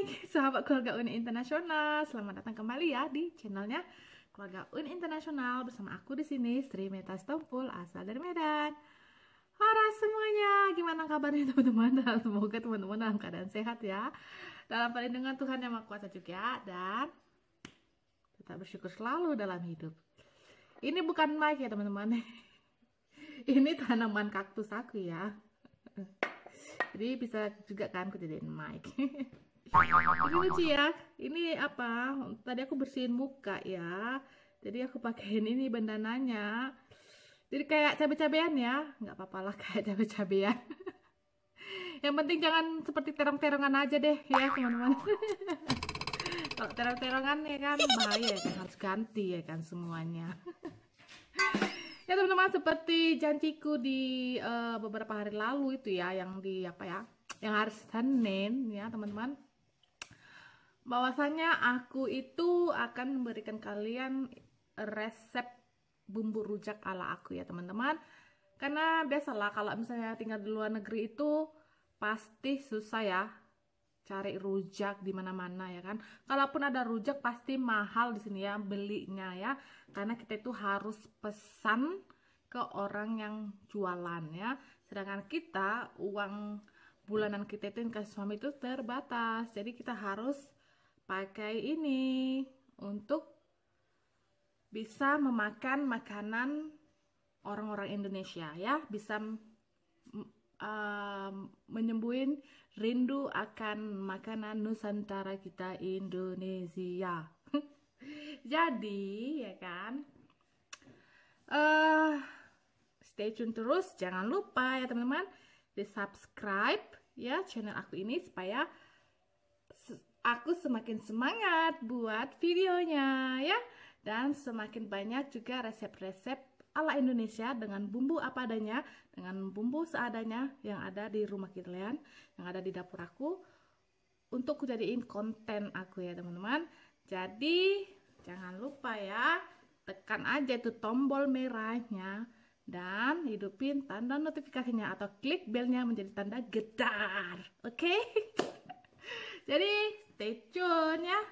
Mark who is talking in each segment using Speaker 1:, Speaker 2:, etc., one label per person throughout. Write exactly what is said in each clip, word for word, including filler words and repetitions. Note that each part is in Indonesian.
Speaker 1: Hai sahabat keluarga Uni Internasional, selamat datang kembali ya di channelnya keluarga Uni Internasional bersama aku di sini Sri Meta Stompul asal dari Medan. Halo semuanya, gimana kabarnya teman-teman? Dan semoga teman-teman dalam keadaan sehat ya, dalam perlindungan Tuhan yang Maha Kuasa juga, dan tetap bersyukur selalu dalam hidup. Ini bukan mic ya teman-teman, ini tanaman kaktus aku ya. Jadi bisa juga kan aku jadiin mic. Ini lucu ya. Ini apa? Tadi aku bersihin muka ya. Jadi aku pakein ini bandananya. Jadi kayak cabe-cabean ya. Nggak apa-apa lah kayak cabe-cabean. Yang penting jangan seperti terong-terongan aja deh ya teman-teman. Kalau terong-terongan ya kan bahaya ya kan, harus ganti ya kan semuanya. Ya teman-teman, seperti janjiku di uh, beberapa hari lalu itu ya, yang di apa ya, yang hari Senin ya teman-teman, bahwasanya aku itu akan memberikan kalian resep bumbu rujak ala aku ya teman-teman. Karena biasalah kalau misalnya tinggal di luar negeri itu pasti susah ya cari rujak di mana-mana ya kan. Kalaupun ada rujak pasti mahal di sini ya belinya ya. Karena kita itu harus pesan ke orang yang jualan ya. Sedangkan kita uang bulanan kita itu yang kasih suami itu terbatas. Jadi kita harus pakai ini untuk bisa memakan makanan orang-orang Indonesia ya. Bisa Uh, menyembuhin rindu akan makanan Nusantara kita Indonesia. Jadi ya kan, uh, stay tune terus, jangan lupa ya teman-teman di subscribe ya channel aku ini supaya aku semakin semangat buat videonya ya, dan semakin banyak juga resep-resep ala Indonesia dengan bumbu apa adanya, dengan bumbu seadanya yang ada di rumah kalian, yang ada di dapur aku, untuk kujadiin konten aku ya teman-teman. Jadi jangan lupa ya, tekan aja itu tombol merahnya dan hidupin tanda notifikasinya atau klik belnya menjadi tanda gedar, oke? Okay? Jadi stay tune ya.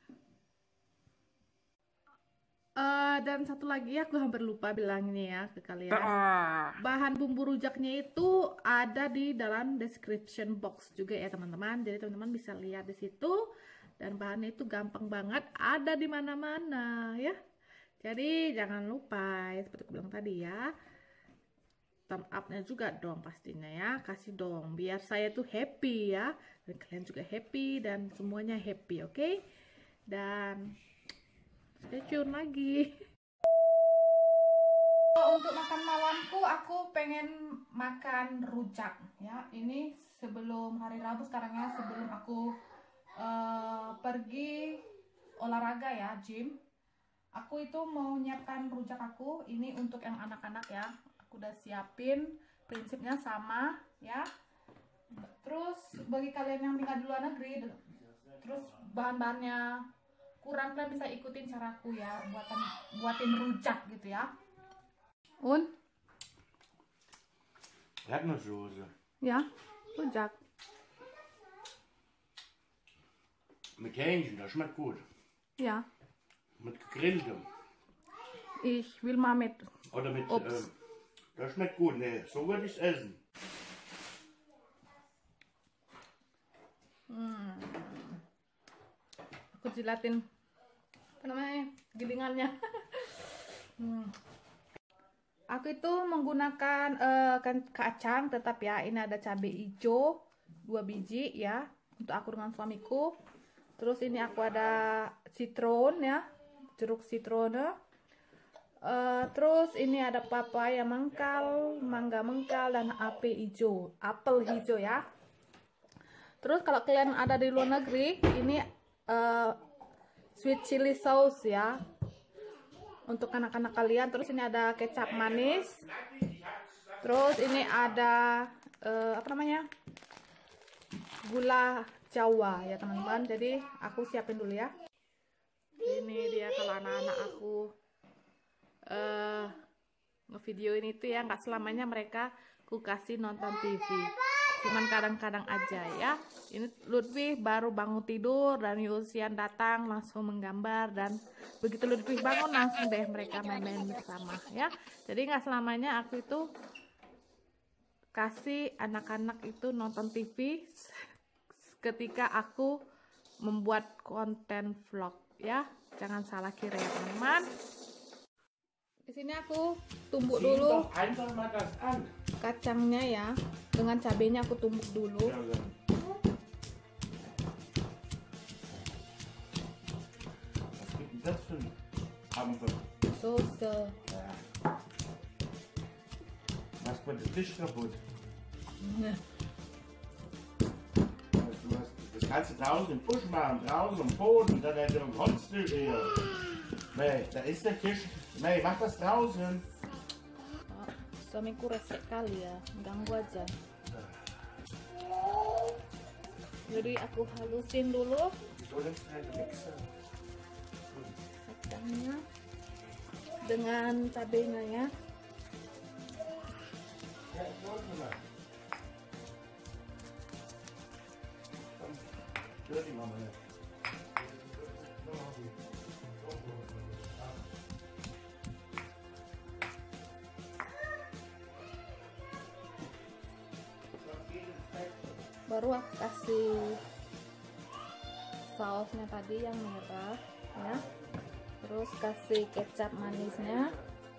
Speaker 1: Uh, dan satu lagi aku hampir lupa bilang ini ya ke kalian. Bahan bumbu rujaknya itu ada di dalam description box juga ya teman-teman. Jadi teman-teman bisa lihat di situ, dan bahannya itu gampang banget, ada di mana-mana ya. Jadi jangan lupa ya, seperti aku bilang tadi ya, thumb up-nya juga dong pastinya ya, kasih dong biar saya tuh happy ya, dan kalian juga happy dan semuanya happy, oke? Okay? Dan stay tune lagi. Untuk makan malamku aku pengen makan rujak ya. Ini sebelum hari Rabu sekarang ya, sebelum aku uh, pergi olahraga ya, gym. Aku itu mau nyiapkan rujak aku. Ini untuk yang anak-anak ya. Aku udah siapin, prinsipnya sama ya. Terus bagi kalian yang tinggal di luar negeri, terus bahan-bahannya kurang, kalian bisa ikutin caraku ya, buatan buatin rujak gitu ya. Un?
Speaker 2: Erdnusssoße.
Speaker 1: Ja, rujak.
Speaker 2: Mit Hähnchen, das schmeckt gut.
Speaker 1: Ja.
Speaker 2: Mit gegrilltem.
Speaker 1: Ich will mal mit
Speaker 2: Oder mit,
Speaker 1: Obst.
Speaker 2: äh, das schmeckt gut. Nee, so würde ich es essen.
Speaker 1: Hmm. Aku jilatin apa namanya gilingannya. hmm. Aku itu menggunakan uh, kan kacang tetap ya. Ini ada cabai hijau dua biji ya untuk aku dengan suamiku. Terus ini aku ada citron ya, jeruk citron. Uh, terus ini ada papaya mengkal, mangga mengkal, dan apel hijau, apel hijau ya. Terus kalau kalian ada di luar negeri, ini uh, sweet chili sauce ya untuk anak-anak kalian. Terus ini ada kecap manis. Terus ini ada uh, apa namanya, gula Jawa ya teman-teman. Jadi aku siapin dulu ya. Ini dia kalau anak-anak aku uh, ngevideo ini tuh ya, nggak selamanya mereka ku kasih nonton T V. cuman kadang-kadang aja ya. Ini Ludwig baru bangun tidur dan Yusian datang langsung menggambar, dan begitu Ludwig bangun langsung deh mereka main-main bersama ya. Jadi nggak selamanya aku itu kasih anak-anak itu nonton T V ketika aku membuat konten vlog ya. Jangan salah kira ya teman-teman. Di sini aku tumbuk
Speaker 2: Zieh
Speaker 1: dulu
Speaker 2: doch einfach mal das an.
Speaker 1: kacangnya ya. Dengan cabenya aku tumbuk dulu.
Speaker 2: Ja, ja. Was gibt denn das für ein Ampel?
Speaker 1: Soße.
Speaker 2: Machst du den Tisch kaputt?
Speaker 1: Ne.
Speaker 2: Du hast, das kannst du draußen im Busch machen, draußen im Boden, dann hätte ein Holztisch hier. Nee, da ist der Tisch. Nee, mach das draußen.
Speaker 1: Oh, suamiku resek kali ya, ganggu aja. Jadi aku halusin dulu
Speaker 2: So nimmst du halt den Mixer.
Speaker 1: kacangnya dengan cabenya ya.
Speaker 2: Ja, ich wollte mal. Komm, stör die Mama nicht.
Speaker 1: Baru aku kasih sausnya tadi yang merah ya, terus kasih kecap manisnya.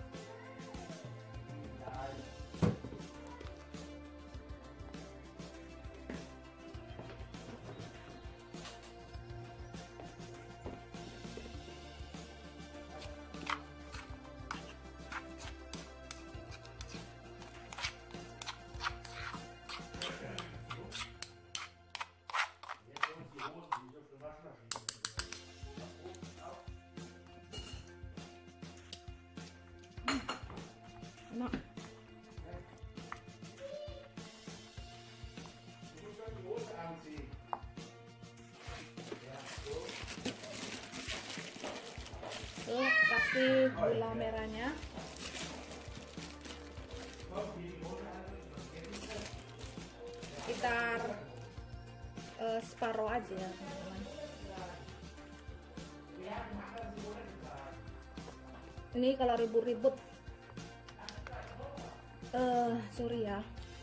Speaker 1: Enak. Terus kasih gula merahnya. Sekitar uh, separuh aja ya teman-teman. Ini kalau ribut-ribut uh, sorry ya.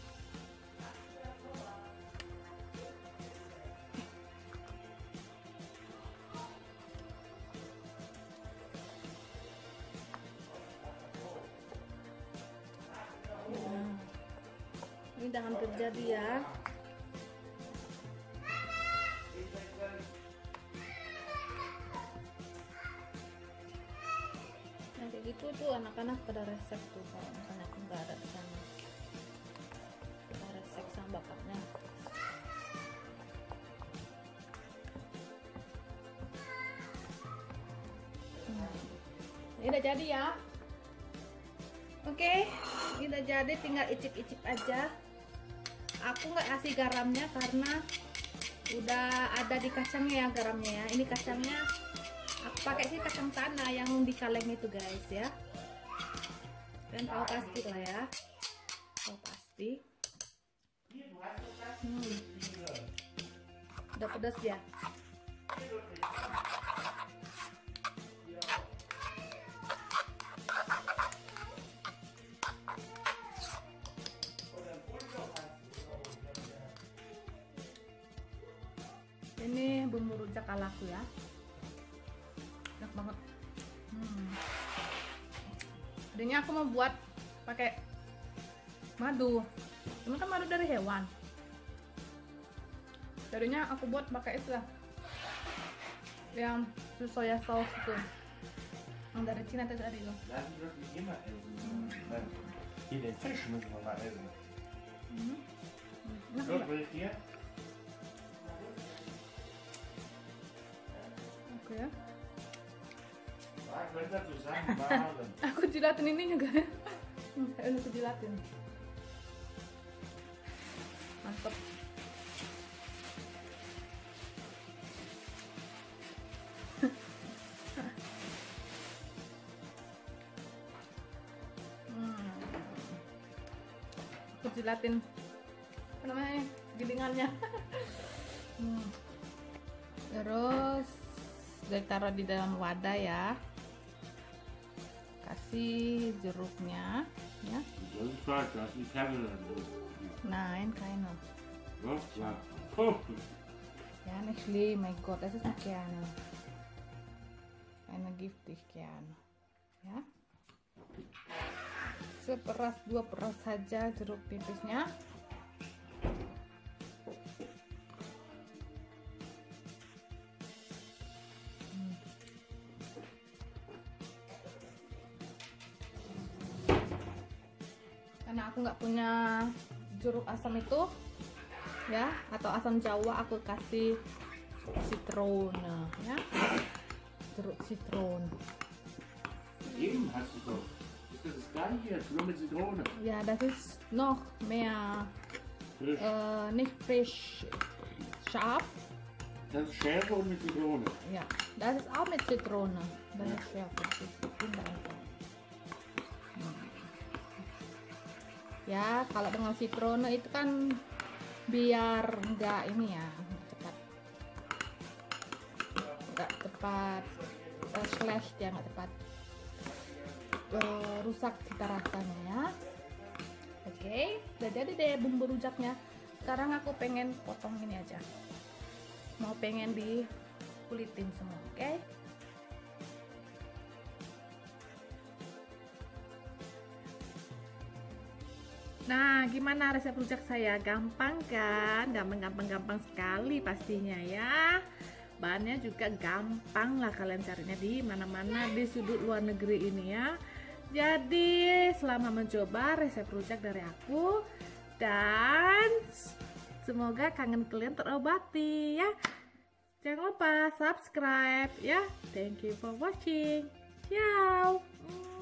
Speaker 1: Nah, ini udah hampir jadi ya. Nah, kayak gitu tuh anak-anak pada resep tuh kalau misalnya aku nggak ada di sana. Kita resep sama bapaknya. Hmm. Ini udah jadi ya. Oke, ini udah jadi, tinggal icip-icip aja. Aku nggak kasih garamnya karena udah ada di kacangnya ya garamnya ya. Ini kacangnya aku pakai sih kacang tanah yang di kaleng itu guys ya. Dan tahu pasti lah ya. Tahu pasti. Hmm. Udah pedas ya. Ini bumbu rujak alaku ya, enak banget. Hmm. Tadinya aku mau buat pakai madu, ini kan madu dari hewan. Tadinya aku buat pakai itu lah, yang soya sauce itu, yang dari Cina tadi itu.
Speaker 2: Lass uns das nicht immer essen. Nein. Hier den Fisch müssen wir mal essen.
Speaker 1: Hmm. Enak
Speaker 2: So,
Speaker 1: nggak?
Speaker 2: will ich hier?
Speaker 1: Oke ya.
Speaker 2: Ah, können wir zusammen machen.
Speaker 1: Aku jilatin ini juga ya. Hmm, ayo aku jilatin. Mantap. Hmm. Aku jilatin. Kan namanya gilingannya. hmm. Terus ditaruh di dalam wadah ya, kasih jeruknya ya. Nein, keine. Ja, nicht schlimm, mein Gott, das ist nicht gerne. Eine giftig gerne. Ya. Seperas dua peras saja jeruk nipisnya. Hmm. Karena aku nggak punya jeruk asam itu ya, atau asam jawa, aku kasih citron ya, jeruk citron.
Speaker 2: Eben hast du doch. Ist das das gleiche jetzt, nur mit Zitrone?
Speaker 1: Ja, das ist noch mehr
Speaker 2: Frisch.
Speaker 1: äh, nicht frisch scharf.
Speaker 2: Das ist Schärfe und mit Zitrone.
Speaker 1: Ja, das ist auch mit Zitrone. Das ist schärfer. Ya, kalau dengan citrone itu kan biar enggak ini ya, enggak cepat enggak cepat uh, slash ya, enggak cepat uh, rusak cita rasanya ya. Oke, udah jadi deh bumbu rujaknya. Sekarang aku pengen potong ini aja, mau pengen dikulitin semua. Oke, nah, gimana resep rujak saya? Gampang kan? Gampang-gampang-gampang sekali pastinya ya. Bahannya juga gampang lah, kalian carinya di mana-mana di sudut luar negeri ini ya. Jadi selama mencoba resep rujak dari aku, dan semoga kangen kalian terobati ya. Jangan lupa subscribe ya. Thank you for watching. Ciao.